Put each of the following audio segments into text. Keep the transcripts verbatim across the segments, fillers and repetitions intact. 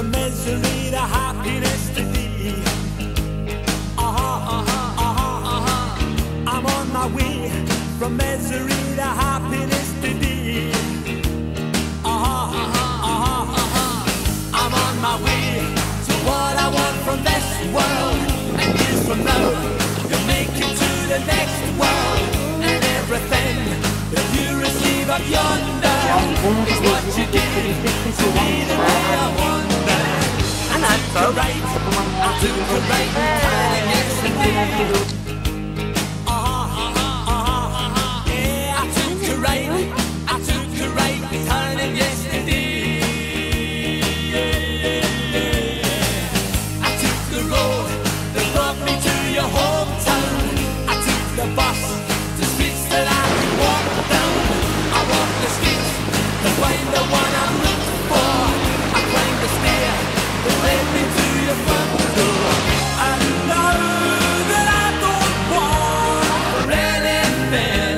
from misery to happiness today. Uh-huh, uh-huh, uh-huh, uh-huh. I'm on my way from misery to happiness today. Uh-huh, uh-huh, uh-huh, uh-huh. I'm on my way to what I want from this world. And years from now, you'll make it to the next world. And everything that you receive up yonder is what you give to me the day I wonder. I took a right, I took a right, and yesterday. Uh-huh, uh-huh, uh-huh, uh-huh. Yeah, I took a right, I took a right, turning yesterday. Yeah, yeah, yeah. I took the road that brought me to your hometown. I took the bus to streets that I could walk down. I walked the streets to find the one I'm looking for. I climbed the stair that led me to your front door. I know that I don't want for anything.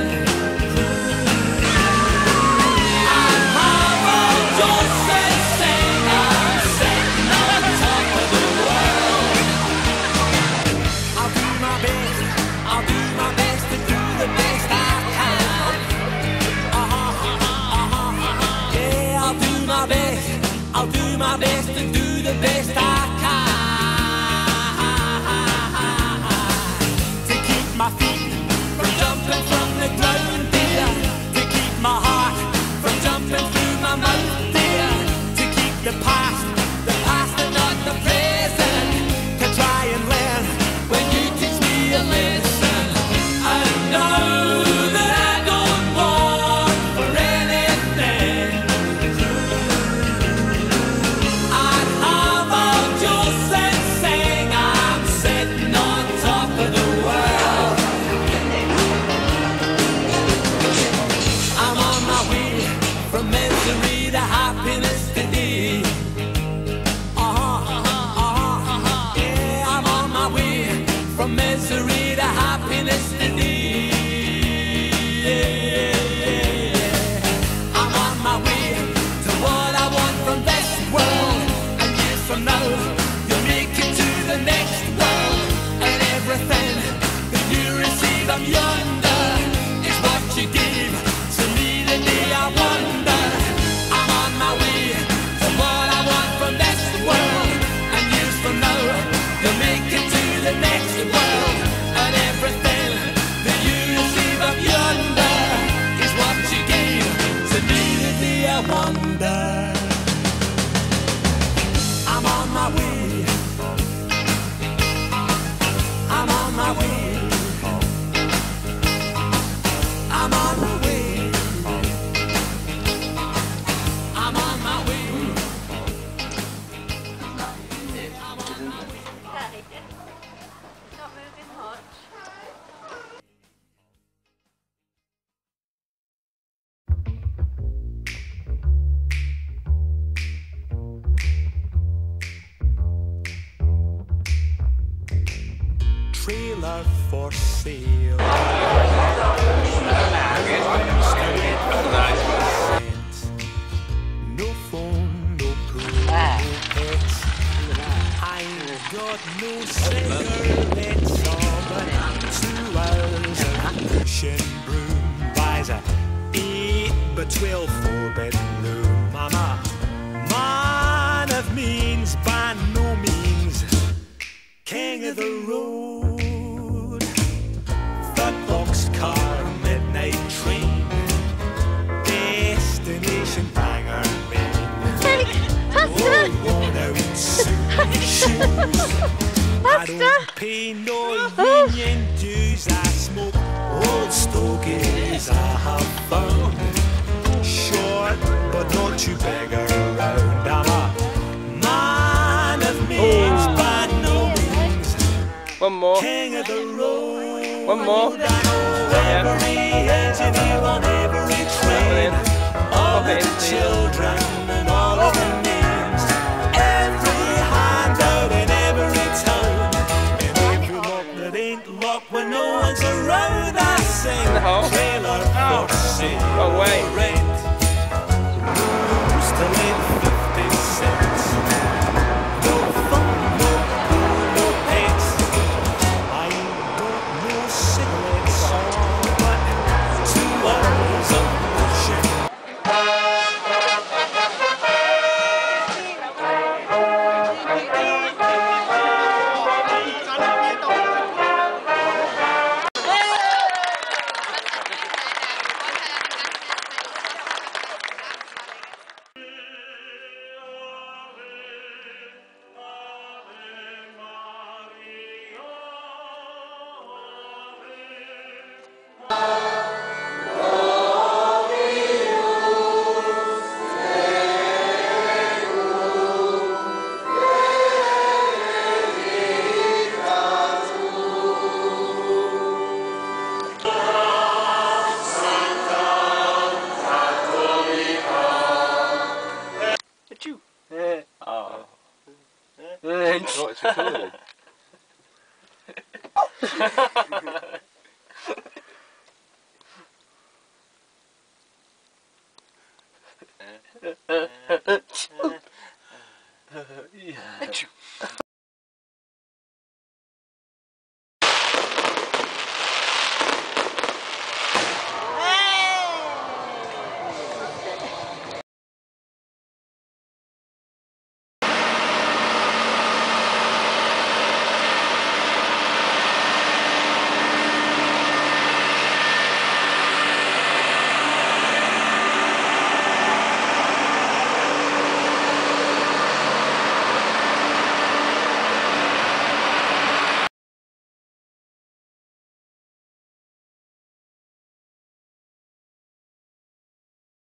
I have all just and sing. I'm sitting on top of the world. I'll do my best, I'll do my best to do the best I can. Uh-huh, uh-huh, uh-huh, uh-huh. Yeah, I'll do my best, I'll do my best to do the best I can. To keep my feet from jumping from the ground, dear. To keep my heart from jumping through my mouth, dear. To keep the past, the past and not the present. To try and learn when you teach me a lesson. I know that I don't want for anything. I'd have all just and sing. I'm sitting on top of the world. I'm on my way from misery to happiness today. Uh-huh, uh-huh, uh-huh, uh-huh. Yeah, I'm on my way from misery to happiness today. Yeah, yeah, yeah. I'm on my way to what I want from this world. And years from now, you'll make it to the next world. And everything that you receive up yonder is what you give to me the day I wonder. I'm on my way to what I want from this world. And years from now, you'll make it to the next world. And everything that you receive up yonder is what you gave to me the day I wonder. I'm on my way. I'm on my way. I'm on my way. I'm on my way. Not moving much. Trailer for sale. No phone, no pool, no pets. I ain't got no cigarettes or but two hours of pushing broom buys a eight by twelve four bedroom. I'm a man of means, by no means king of the road. Third boxcar, midnight train, destination Bangor, Maine. Oh, worn out suit and shoes. I don't pay no union dues. I smoke old stogies I have found. Short but not too big around. I'm a man of means, by no means One more. king of the road. One more. I know every engineer on every train, all of the children and all of the names, every handout in every town, and every lock that ain't locked when no one's around. I sing trailer for sale. Oh wait. Rent. Used to live fifty cents. recording. Yeah.